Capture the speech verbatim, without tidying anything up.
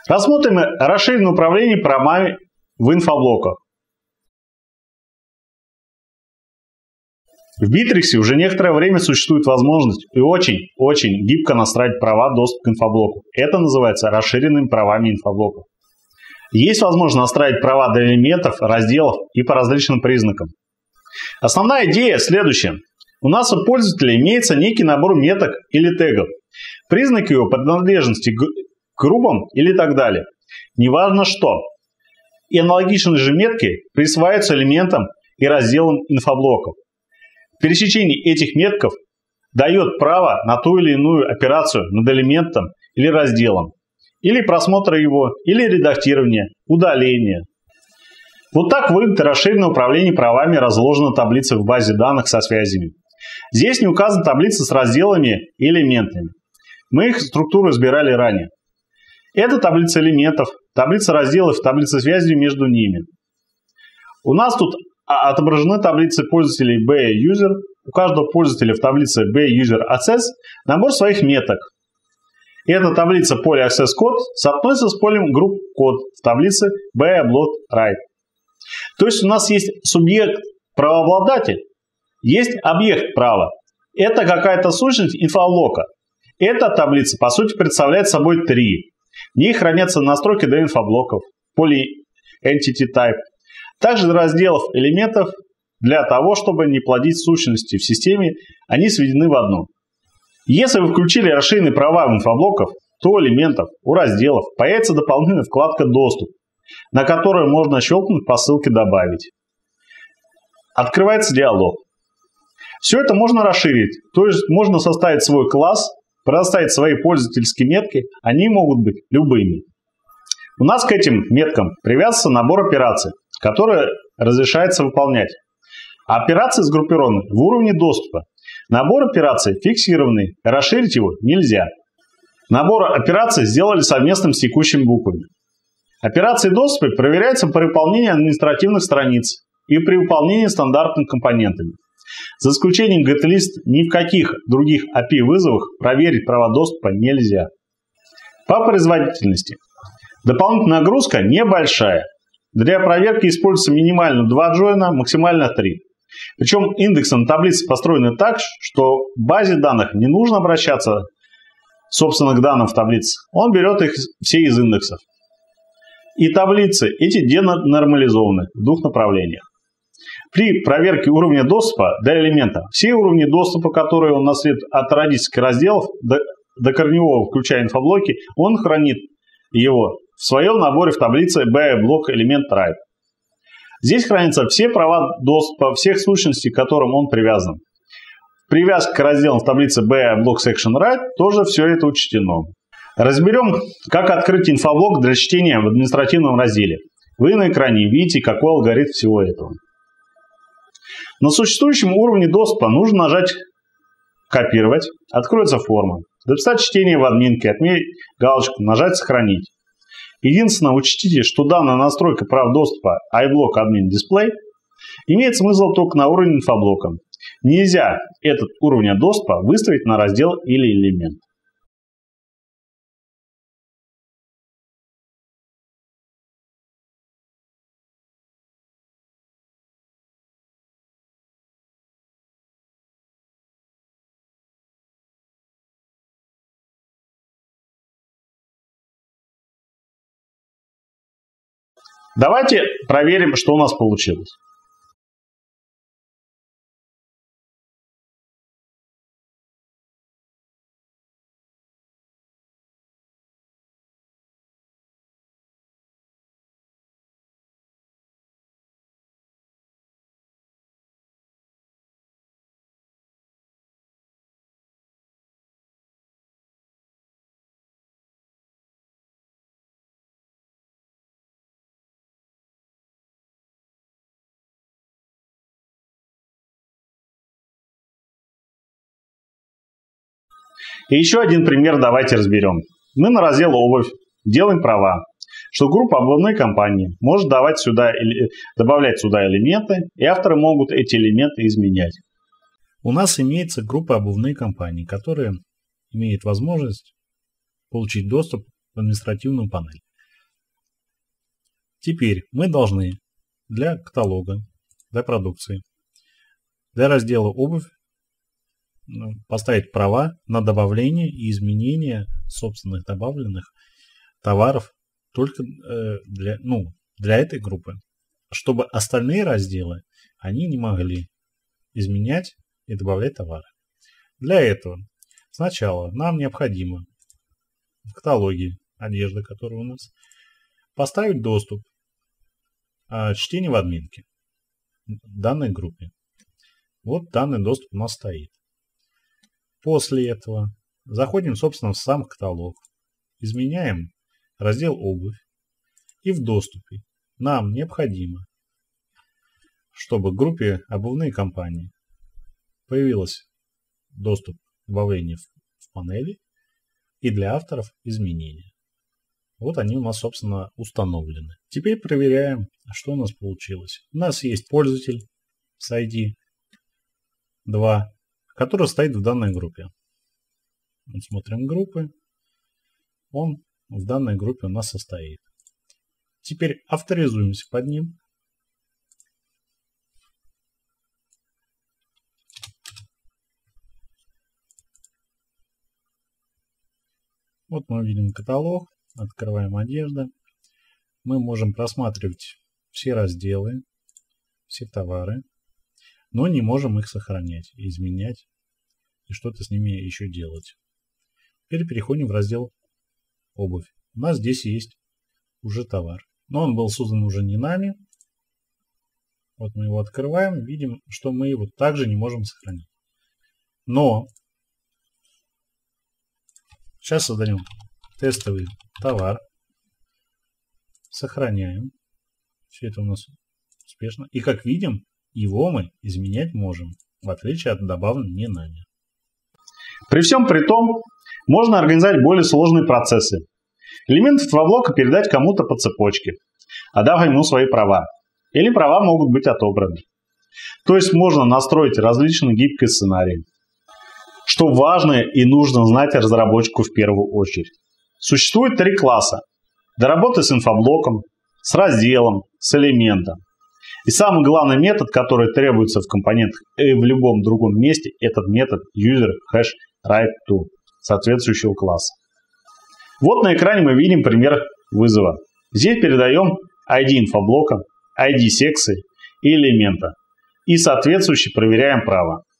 Рассмотрим расширенное управление правами в инфоблоках. В Bittrex уже некоторое время существует возможность и очень-очень гибко настраивать права доступа к инфоблоку. Это называется расширенными правами инфоблоков. Есть возможность настраивать права для элементов, разделов и по различным признакам. Основная идея следующая. У нас у пользователя имеется некий набор меток или тегов. Признаки его принадлежности к группам или так далее. Неважно что. И аналогичные же метки присваиваются элементам и разделам инфоблоков. Пересечение этих метков дает право на ту или иную операцию над элементом или разделом, или просмотра его, или редактирование, удаление. Вот так выглядит расширенное управление правами разложена таблица в базе данных со связями. Здесь не указана таблица с разделами и элементами. Мы их структуру избирали ранее. Это таблица элементов, таблица разделов, таблица связи между ними. У нас тут отображены таблицы пользователей B-User. У каждого пользователя в таблице B-User Access набор своих меток. И эта таблица поле Access Code соотносится с полем Group Code в таблице B-Upload Write. То есть у нас есть субъект правообладатель, есть объект права. Это какая-то сущность инфоблока. Эта таблица по сути представляет собой три. В ней хранятся настройки для инфоблоков, поле Entity Type. Также для разделов элементов для того, чтобы не плодить сущности в системе, они сведены в одну. Если вы включили расширенные права в инфоблоках, то у элементов, у разделов появится дополнительная вкладка «Доступ», на которую можно щелкнуть по ссылке «Добавить». Открывается диалог. Все это можно расширить, то есть можно составить свой класс, предоставить свои пользовательские метки, они могут быть любыми. У нас к этим меткам привязывается набор операций, которые разрешается выполнять. Операции сгруппированы в уровне доступа. Набор операций фиксированный, расширить его нельзя. Набор операций сделали совместным с текущими буквами. Операции доступа проверяются при выполнении административных страниц и при выполнении стандартными компонентами. За исключением get-list ни в каких других эй пи ай-вызовах проверить права доступа нельзя. По производительности. Дополнительная нагрузка небольшая. Для проверки используется минимально два джойна, максимально три. Причем индексы на таблице построены так, что в базе данных не нужно обращаться, собственно, к данным в таблице. Он берет их все из индексов. И таблицы эти денормализованы в двух направлениях. При проверке уровня доступа для элемента все уровни доступа, которые он наследует от родительских разделов до, до корневого, включая инфоблоки, он хранит его в своем наборе в таблице B-блок элемент Write. Здесь хранятся все права доступа всех сущностей, к которым он привязан. Привязка к разделам в таблице B-блок Section Write тоже все это учтено. Разберем, как открыть инфоблок для чтения в административном разделе. Вы на экране видите, какой алгоритм всего этого. На существующем уровне доступа нужно нажать «Копировать», откроется форма. Записать чтение в админке, отметить галочку, нажать «Сохранить». Единственное, учтите, что данная настройка прав доступа iBlock Admin Display имеет смысл только на уровне инфоблока. Нельзя этот уровень доступа выставить на раздел или элемент. Давайте проверим, что у нас получилось. И еще один пример давайте разберем. Мы на раздел «Обувь» делаем права, что группа обувной компании может давать сюда, добавлять сюда элементы, и авторы могут эти элементы изменять. У нас имеется группа обувной компании, которая имеет возможность получить доступ в административную панель. Теперь мы должны для каталога, для продукции, для раздела обувь поставить права на добавление и изменение собственных добавленных товаров только для, ну, для этой группы, чтобы остальные разделы они не могли изменять и добавлять товары. Для этого сначала нам необходимо в каталоге одежды, который у нас, поставить доступ а, чтения в админке данной группе. Вот данный доступ у нас стоит. После этого заходим, собственно, в сам каталог, изменяем раздел обувь, и в доступе нам необходимо, чтобы в группе обувные компании появился доступ добавления в панели и для авторов изменения. Вот они у нас, собственно, установлены. Теперь проверяем, что у нас получилось. У нас есть пользователь с ай ди два, который стоит в данной группе. Вот смотрим группы. Он в данной группе у нас состоит. Теперь авторизуемся под ним. Вот мы видим каталог, открываем одежда. Мы можем просматривать все разделы, все товары, но не можем их сохранять, изменять и что-то с ними еще делать. Теперь переходим в раздел обувь. У нас здесь есть уже товар, но он был создан уже не нами. Вот мы его открываем, видим, что мы его также не можем сохранить. Но сейчас создаем тестовый товар, сохраняем. Все это у нас успешно. И как видим, его мы изменять можем, в отличие от добавленного не нами. При всем при том, можно организовать более сложные процессы. Элементы этого блока передать кому-то по цепочке, отдав ему свои права. Или права могут быть отобраны. То есть можно настроить различные гибкие сценарии. Что важно и нужно знать разработчику в первую очередь. Существует три класса. Для работы с инфоблоком, с разделом, с элементом. И самый главный метод, который требуется в компонентах и в любом другом месте, этот метод user_hash_write_to соответствующего класса. Вот на экране мы видим пример вызова. Здесь передаем ай ди инфоблока, ай ди секции и элемента. И соответствующе проверяем право.